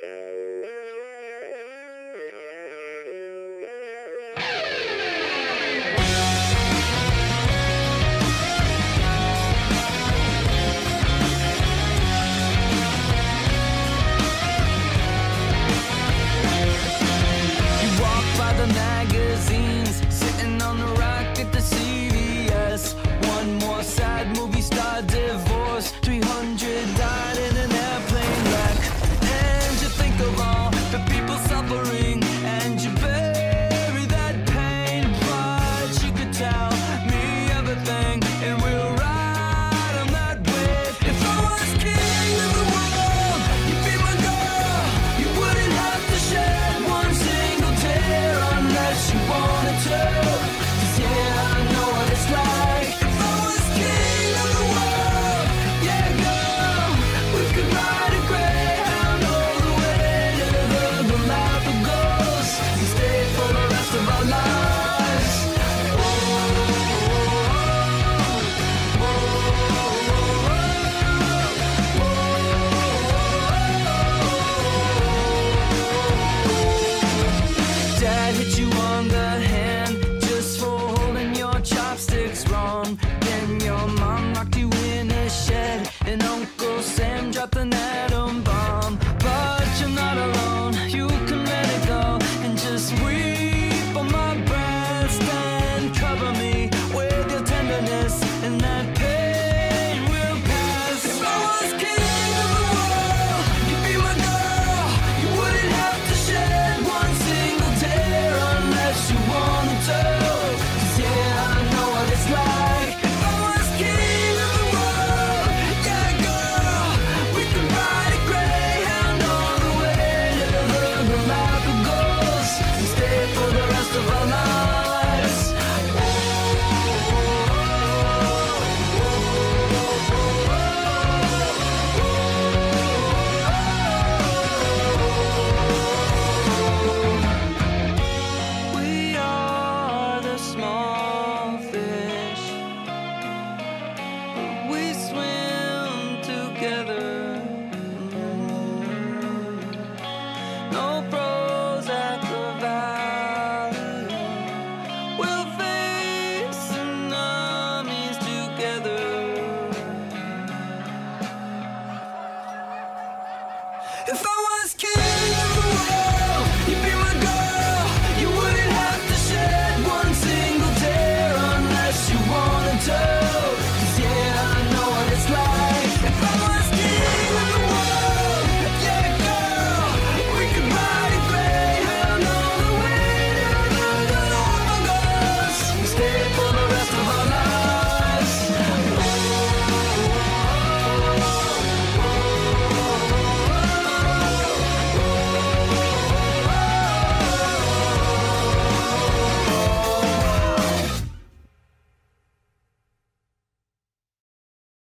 Magazines, sitting on the rack at the CVS. One more sad movie star divorce. 300 died in an airplane wreck. And you think of all the people suffering, and you bury that pain. But she could tell me everything, and we'll ride on that wave. If I was king of the world, you'd be my girl. You wouldn't have to shed one single tear unless you wanted to. 'Cause yeah, I know what it's like. If I was king of the world, yeah, girl, we could ride a greyhound all the way to the Galapagos and stay for the rest of our lives. Dad hit you on the hand just for holding your chopsticks wrong. Then your mom locked you in a shed, and Uncle Sam dropped an atom bomb. But you're not alone, you can let it go and just weep on my breast and cover me with your tenderness, and that pain will pass. If I was king of the world, you'd be my girl. You wouldn't have to shed one single tear unless you wanted to. 'Cause yeah, I know what it's like. If I was king of the world, yeah, girl, we could ride a greyhound all the way to the Galapagos and stay for the rest of our lives. We are the small fish, we swim together. No problem.